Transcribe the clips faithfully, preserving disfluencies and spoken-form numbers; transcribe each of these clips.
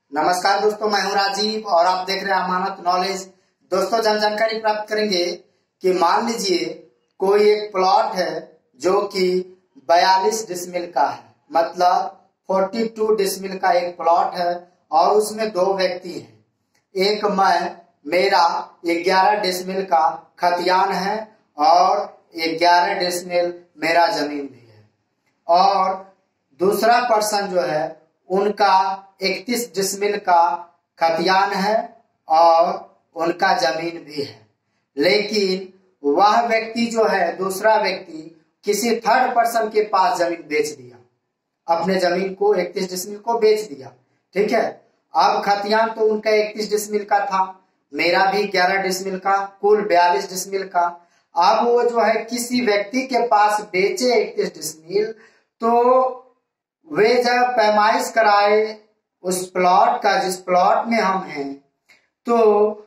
नमस्कार दोस्तों, मैं हूं राजीव और आप देख रहे हैं अमानत नॉलेज। दोस्तों, जन जानकारी प्राप्त करेंगे कि मान लीजिए कोई एक प्लॉट है जो कि बयालीस डिसमिल का है, मतलब बयालीस डिसमिल का एक प्लॉट है और उसमें दो व्यक्ति हैं। एक मैं, मेरा ग्यारह डिसमिल का खतियान है और ग्यारह डिसमिल मेरा जमीन भी है, और दूसरा पर्सन जो है उनका इकतीस डिसमिल का खतियान है और उनका जमीन भी है। लेकिन वह व्यक्ति जो है, दूसरा व्यक्ति किसी थर्ड पर्सन के पास जमीन बेच दिया, अपने जमीन को इकतीस डिसमिल को बेच दिया। ठीक है, अब खतियान तो उनका इकतीस डिसमिल का था, मेरा भी ग्यारह डिसमिल का, कुल बयालीस डिसमिल का। अब वो जो है किसी व्यक्ति के पास बेचे इकतीस डिसमिल, तो वे जब पैमाइश कराए उस प्लॉट का, जिस प्लॉट में हम हैं, तो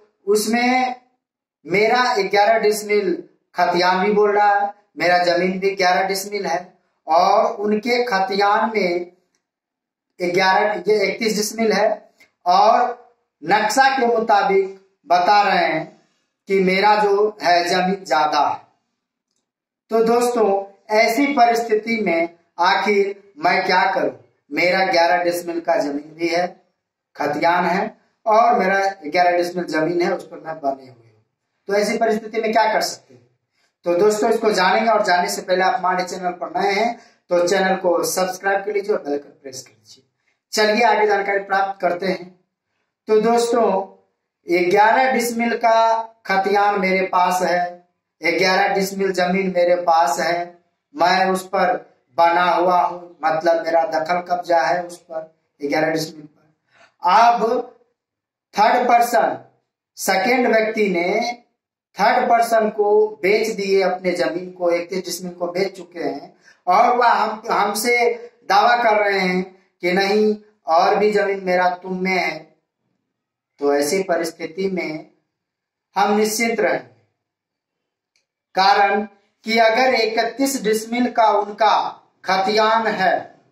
उसमें मेरा ग्यारह डिसमिल खतियान भी बोल रहा है, मेरा जमीन भी ग्यारह डिसमिल है, और उनके खतियान में ग्यारह इकतीस डिसमिल है, और नक्शा के मुताबिक बता रहे हैं कि मेरा जो है जमीन ज्यादा है। तो दोस्तों, ऐसी परिस्थिति में आखिर मैं क्या करूं? मेरा ग्यारह डिसमिल का जमीन भी है, खतियान है, और मेरा ग्यारह डिसमिल जमीन है, उस पर मैं बने हुए हूं। तो ऐसी परिस्थिति में क्या कर सकते हैं? तो दोस्तों, इसको जानेंगे, और जानने से पहले आप हमारे चैनल पर नए हैं तो चैनल को सब्सक्राइब कर लीजिए और बेल आइकन प्रेस कर लीजिए। चलिए आगे जानकारी प्राप्त करते हैं। तो दोस्तों, ग्यारह डिसमिल का खतियान मेरे पास है, ग्यारह डिसमिल जमीन मेरे पास है, मैं उस पर बना हुआ हूं, मतलब मेरा दखल कब्जा है उस पर ग्यारह डिसमिल पर। अब थर्ड पर्सन, सेकेंड व्यक्ति ने थर्ड पर्सन को बेच दिए, अपने जमीन को इकतीस डिसमिल को बेच चुके हैं, और वह हम हमसे दावा कर रहे हैं कि नहीं, और भी जमीन मेरा तुम में है। तो ऐसी परिस्थिति में हम निश्चिंत रहेंगे, कारण कि अगर इकतीस डिसमिल का उनका खतियान है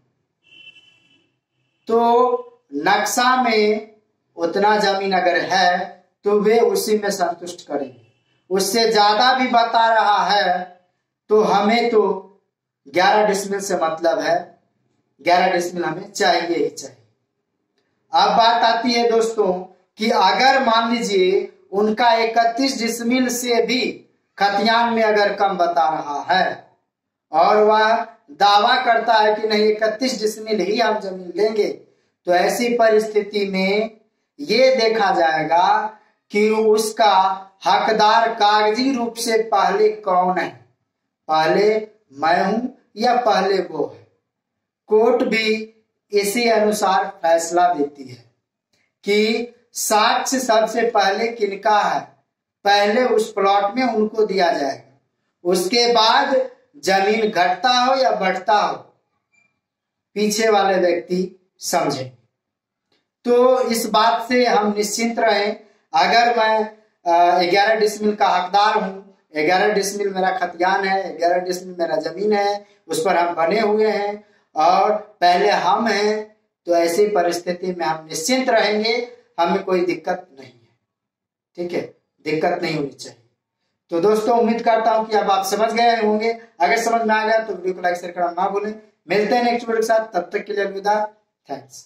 तो नक्शा में उतना जमीन अगर है तो वे उसी में संतुष्ट करेंगे। उससे ज्यादा भी बता रहा है तो हमें तो ग्यारह डिसमिल से मतलब है, ग्यारह डिसमिल हमें चाहिए ही चाहिए। अब बात आती है दोस्तों कि अगर मान लीजिए उनका इकतीस डिसमिल से भी खतियान में अगर कम बता रहा है और वह दावा करता है कि नहीं इकतीस डिसमिल ही हम जमीन लेंगे, तो ऐसी परिस्थिति में ये देखा जाएगा कि उसका हकदार कागजी रूप से पहले कौन है, पहले मैं हूं या पहले वो है। कोर्ट भी इसी अनुसार फैसला देती है कि साक्ष्य सबसे पहले किनका है, पहले उस प्लॉट में उनको दिया जाएगा, उसके बाद जमीन घटता हो या बढ़ता हो पीछे वाले व्यक्ति समझे। तो इस बात से हम निश्चिंत रहें। अगर मैं ग्यारह डिसमिल का हकदार हूं, ग्यारह डिसमिल मेरा खतियान है, ग्यारह डिसमिल मेरा जमीन है, उस पर हम बने हुए हैं और पहले हम हैं, तो ऐसी परिस्थिति में हम निश्चिंत रहेंगे, हमें कोई दिक्कत नहीं है। ठीक है, दिक्कत नहीं होनी चाहिए। तो दोस्तों, उम्मीद करता हूं कि अब आप समझ गए होंगे। अगर समझ में आ गया तो वीडियो को लाइक शेयर करना ना भूलें। मिलते हैं नेक्स्ट वीडियो के साथ, तब तक के लिए अलविदा। थैंक्स।